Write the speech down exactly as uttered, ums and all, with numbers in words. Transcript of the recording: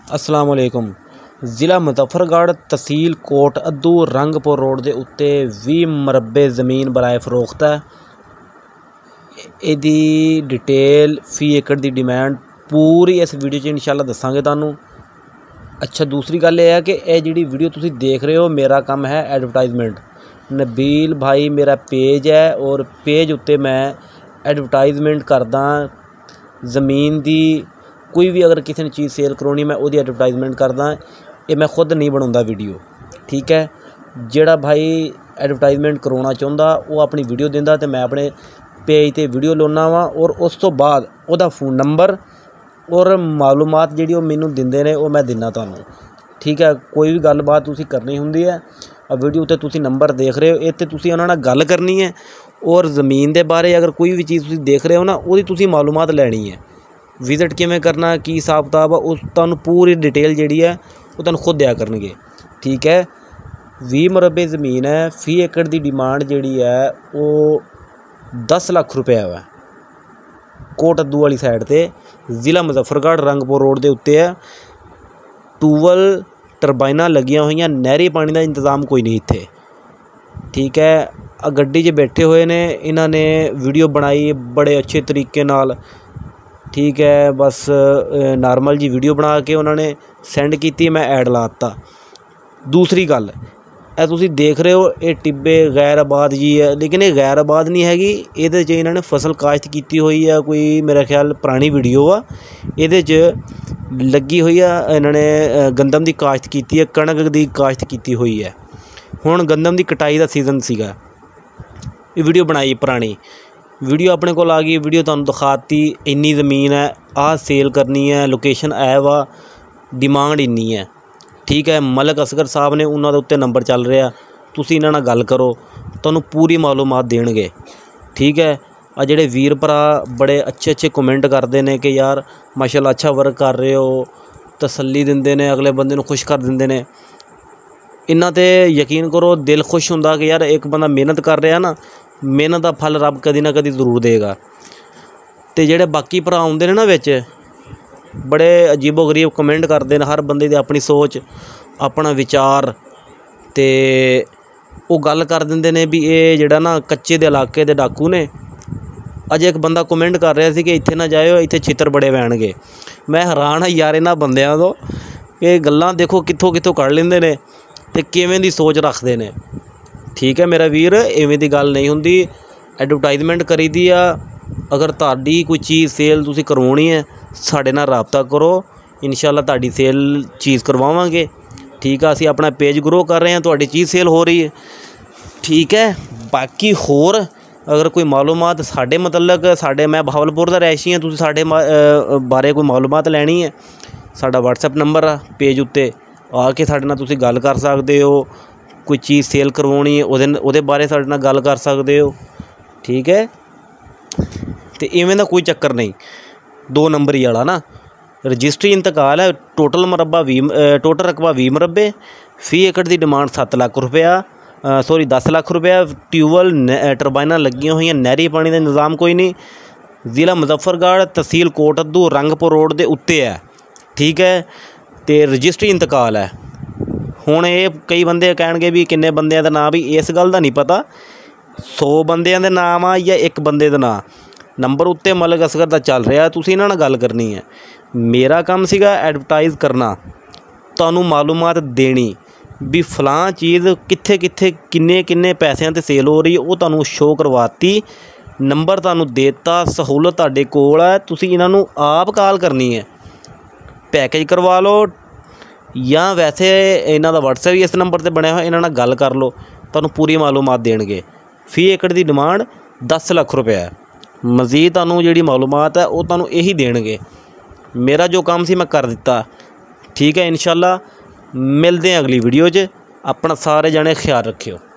अस्सलाम वालेकुम। ज़िला मुज़फ़्फ़रगढ़ तहसील कोट अद्दू रंगपुर रोड के उत्ते बीस मरबे ज़मीन बराए फरोख्त है। इहदी डिटेल फी एकड़ की डिमांड पूरी इस वीडियो च इंशाअल्लाह दसांगे तुहानूं। अच्छा, दूसरी गल यह है कि यह जिहड़ी वीडियो तुसीं देख रहे हो, मेरा काम है एडवरटाइजमेंट। नबील भाई मेरा पेज है और पेज उत्ते मैं एडवरटाइजमेंट करदा ज़मीन की। कोई भी अगर किसी ने चीज़ सेल करवानी मैं वो एडवरटाइजमेंट करदा। ये मैं खुद नहीं बनाता वीडियो, ठीक है। जिहड़ा भाई एडवरटाइजमेंट करवाना चाहुंदा वो अपनी वीडियो दिंदा ते मैं अपने पेज ते वीडियो लाउना वा और उस तो बाद उहदा फोन नंबर और मालूमात जिहड़ी वो मैनूं दिंदे ने वो मैं दिन्ना तुहानूं, ठीक है। कोई भी गलबात तुसीं करनी हुंदी है, वीडियो उत्ते तुसीं नंबर देख रहे हो, इत्ते तुसीं उहनां नाल गल करनी है और ज़मीन दे बारे अगर कोई भी चीज़ तुसीं देख रहे हो ना उहदी तुसीं मालूमात लैनी है। विजिट किवें करना, की हिसाब किताब है, उस तुहानूं पूरी डिटेल जिहड़ी है वो तुहानूं खुद दिया करनगे, ठीक है। बीस मरबे ज़मीन है, फी एकड़ की डिमांड जिहड़ी है वो दस लाख रुपया है। कोट अद्दू वाली साइड ते ज़िला मुज़फ़्फ़रगढ़ रंगपुर रोड के उत्ते है। टूबल टरबाइनां लगियां हुई, नहरी पानी का इंतज़ाम कोई नहीं इत्थे, ठीक है। गड्डी च बैठे हुए ने, इन्हां ने वीडियो बनाई बड़े अच्छे तरीके नाल, ठीक है। बस नॉर्मल जी वीडियो बना के उन्होंने सेंड की, मैं ऐड लाता। दूसरी गल ए तुसीं देख रहे हो ये टिब्बे गैर आबाद जी है, लेकिन ये गैर आबाद नहीं हैगी। इहदे च इन्होंने फसल काश्त की हुई है, कोई मेरा ख्याल पुरानी वीडियो आ। इहदे च लगी हुई है, इन्होंने गंदम की काश्त की है, कणक की काश्त की हुई है। हुण गंदम की कटाई का सीजन सीगा, ये वीडियो बनाई पुरानी वीडियो अपने को आ गई। वीडियो तुहानूं दिखाती, इन्नी ज़मीन है, आ सेल करनी है, लोकेशन है वा, डिमांड इन्नी है, ठीक है। मलक असगर साहब ने उन्होंने उत्ते नंबर चल रहा, तुसीं इन्हां नाल गल करो, तुहानूं पूरी मालूमात देणगे, ठीक है। आ जिहड़े वीर भरा बड़े अच्छे अच्छे कमेंट करते हैं कि यार माशाअल्लाह अच्छा वर्क कर रहे हो, तसल्ली दिंदे ने, अगले बंदे नूं खुश कर दिंदे ने। इन्हां ते यकीन करो दिल खुश हुंदा कि यार एक बंदा मेहनत कर रहा ना, मेहनत का फल रब कदी ना कदी जरूर देगा। तो जिहड़े बाकी भरा आउंदे ने ना विच बड़े अजीबो गरीब कमेंट करते हैं, हर बंदे दी अपनी सोच अपना विचार, तो वो गल कर दिंदे ने भी ये जिहड़ा ना कच्चे दे इलाके दे डाकू ने। अज एक बंदा कमेंट कर रहा सी कि इत्थे ना जाओ, इत्थे छित्तर बड़े पैणगे। मैं हैरान हाँ यार इन्हां बंदियां तो, ये गल्लां देखो कित्थों कित्थों कढ़ लैंदे ने ते किवें दी सोच रखते हैं, ठीक है। मेरा वीर इवें दी गल नहीं हुंदी, एडवरटाइजमेंट करी दी आ। अगर तुहाडी कोई चीज़ सेल तुसीं करवाउणी है साडे नाल राबता करो, इंशाअल्लाह तुहाडी सेल चीज़ करवावांगे, ठीक है। असीं अपना पेज ग्रो कर रहे हैं, तुहाडी चीज़ सेल हो रही है, ठीक है। बाकी होर अगर कोई मालूमात साडे मतलब साडे मैं बहावलपुर दा रैशी हां, तुसीं साडे बारे कोई मालूमात लैनी है, साडा व्हाट्सएप नंबर आ पेज उत्ते आके साडे नाल तुसीं गल कर सकदे हो। कोई चीज़ सेल करवानी है उहदे उहदे बारे साडे नाल गल कर सकते हो, ठीक है। तो इवें दा कोई चक्कर नहीं। दो नंबरी वाला ना रजिस्ट्री इंतकाल है। टोटल मरबा भी टोटल रकबा भी मरबे, फी एकड़ की डिमांड सत्त लाख रुपया, सॉरी दस लाख रुपया। ट्यूबल टरबाइनां लगियां हुई, नहरी पानी का इंतजाम कोई नहीं। ज़िला मुज़फ़्फ़रगढ़ तहसील कोट अद्दू रंगपुर रोड के उत्ते है, ठीक है। तो रजिस्ट्री इंतकाल है। हुण ये कई बंदे कहणगे भी किन्ने बंदियां दा नाम, भी इस गल का नहीं पता सौ बंदियां दे नाम आ या एक बंदे दा नाम। नंबर उत्ते मलक असगर दा चल रहा, तुसीं इन्हां नाल गल करनी है। मेरा काम सीगा एडवरटाइज करना, तुहानूं मालूमात देनी भी फलां चीज़ कित्थे कित्थे किन्ने किन्ने पैसिਆਂ ते सेल हो रही है, वो तुहानूं शो करवाती। नंबर तुहानूं देता, सहूलत तुहाडे कोल है, तुसीं इन्हां नूं आप कॉल करनी है। पैकेज करवा लो या वैसे इन्हां दा व्हाट्सएप भी इस नंबर ते बनया हुआ, इन्हां नाल गल कर लो, तुहानूं पूरी मालूमात देणगे। फी एकड़ की डिमांड दस लाख रुपया है। मजीद तुहानूं जिहड़ी मालूमात है वो तुहानूं यही देणगे। मेरा जो काम सी मैं कर दिता, ठीक है। इंशाअल्लाह मिलते हैं अगली वीडियो च। अपना सारे जने ख्याल रखियो।